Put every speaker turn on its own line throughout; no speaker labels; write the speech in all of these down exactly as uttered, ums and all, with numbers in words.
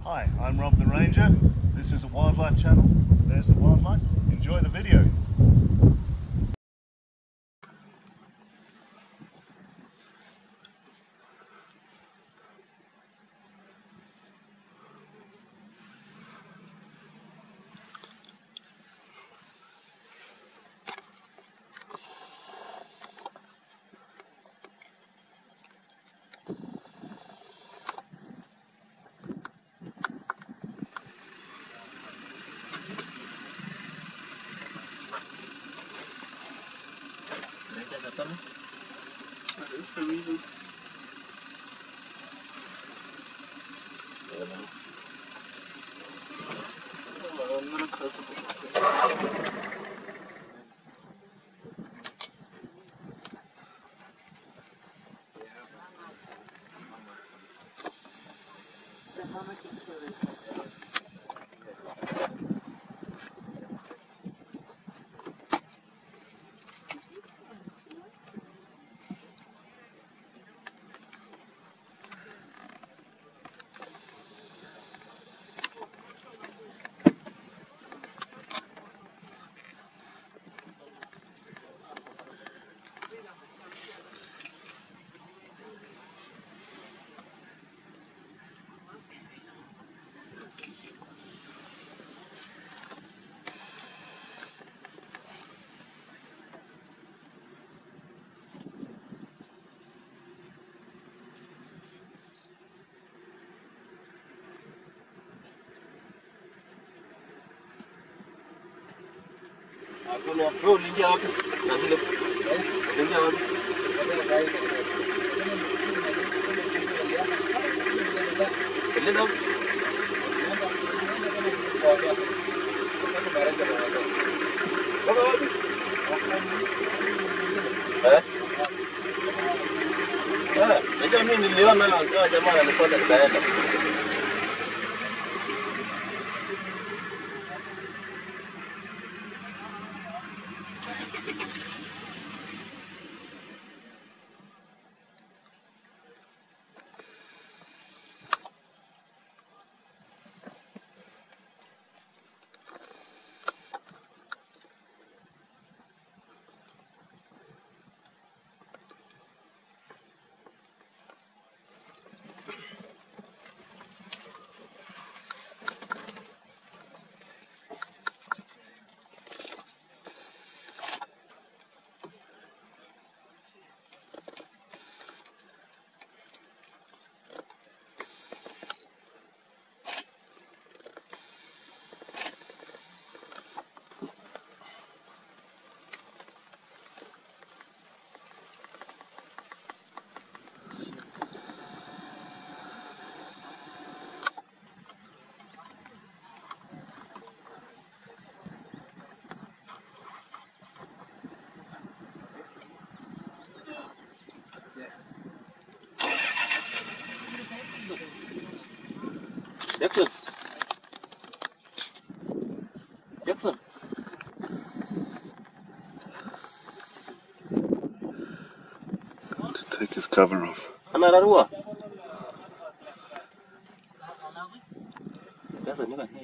Hi, I'm Rob the Ranger. This is a wildlife channel. There's the wildlife. Enjoy the video.
For reasons. Oh, I'm gonna close the book. Hakuna pro uliingia wapi? Na zile uliingia wapi? Ulienda wapi? Baba wapi? Eh? Ah, ndio mimi niliona kama jamaa anakwenda kaenda. Jackson. Jackson.
To take his cover off.
Anararua. Sasa ni nani?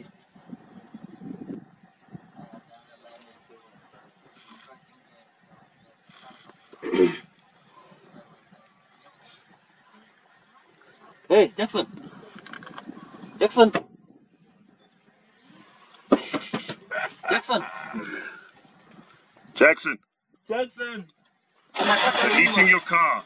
Hey, Jackson. Jackson. Jackson.
Jackson,
Jackson.
they're eating your car.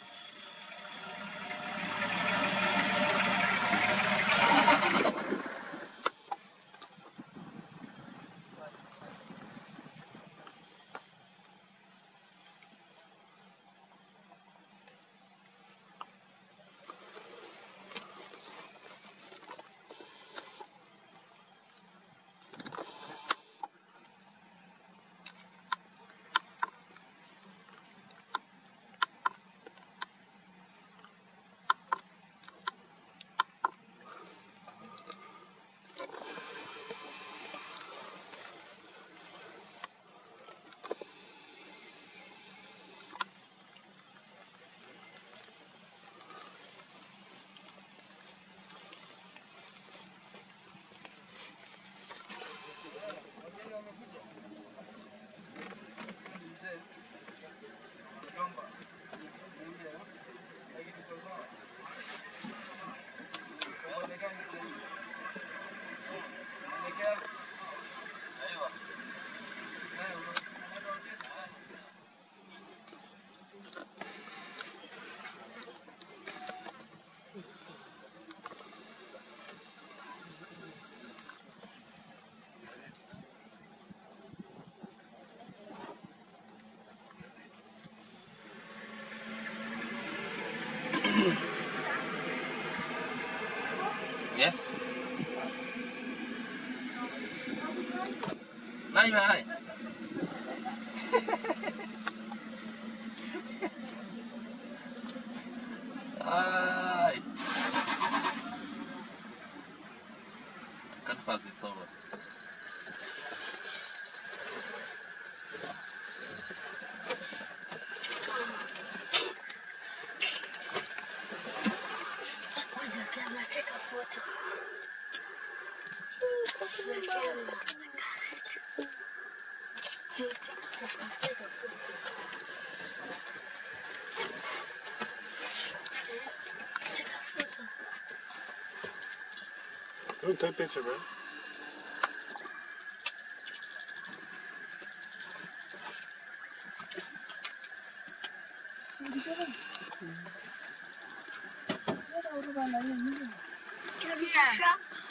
Yes. Now you're right. Ay. Kan pass it over.
With the camera, take a photo. With the camera. I got it. Take, take, take, take a photo. Take a photo.
Don't take a picture, bro.
Come here.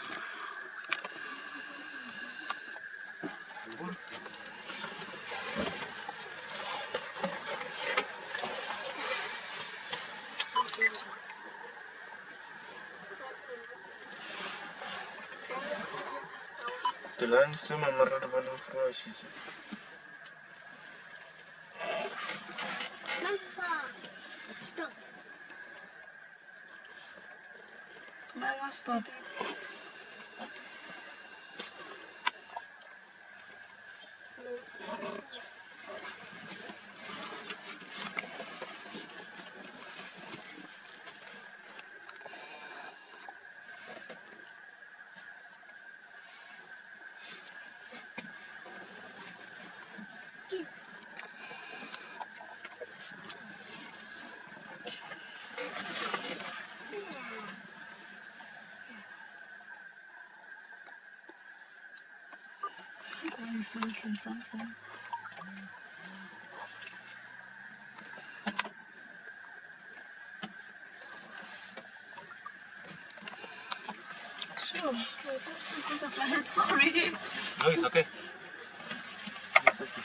Kailangan sa mamararaman ng franchise.
Stop.
Mega stop. I'm just looking something. Sure, okay, that's because of my head, sorry.
No, it's okay. It's okay.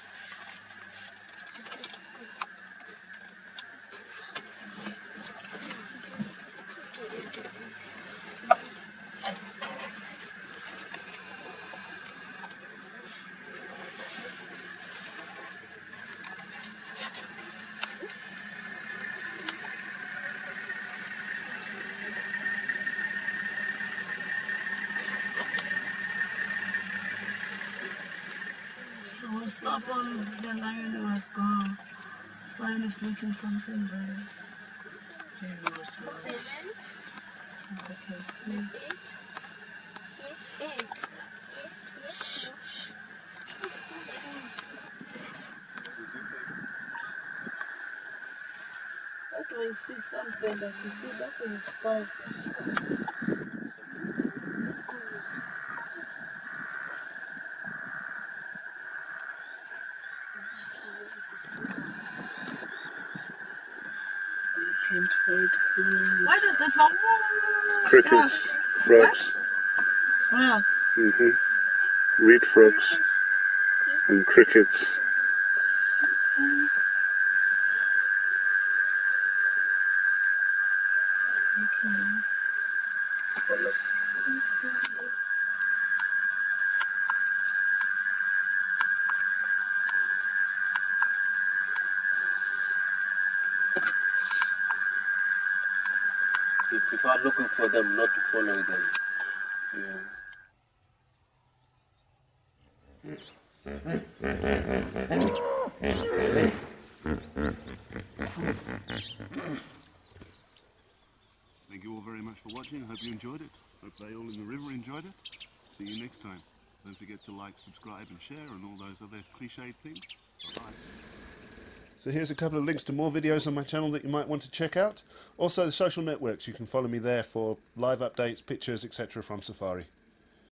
I was stop on the lion was gone. This lion is looking something there. Maybe it was lost.
Seven,
Okay, see.
eight, eight. Shh, shh.
That way you see something that you see, that way is five. Can't wait for you. Why does this one?
Crickets, frogs,
Wow.
mm-hmm. reed frogs, and crickets.
You prefer looking for them, not to follow them.
Yeah. Thank you all very much for watching. I hope you enjoyed it. Hope they all in the river enjoyed it. See you next time. Don't forget to like, subscribe and share and all those other cliched things. Bye-bye. So here's a couple of links to more videos on my channel that you might want to check out. Also the social networks, you can follow me there for live updates, pictures, et cetera from Safari.